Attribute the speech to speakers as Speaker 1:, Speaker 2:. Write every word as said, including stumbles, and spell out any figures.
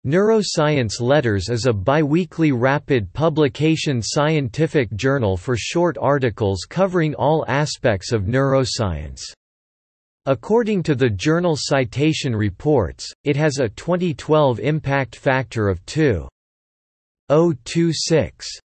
Speaker 1: Neuroscience Letters is a biweekly rapid publication scientific journal for short articles covering all aspects of neuroscience. According to the journal Citation Reports, it has a twenty twelve impact factor of two point zero two six.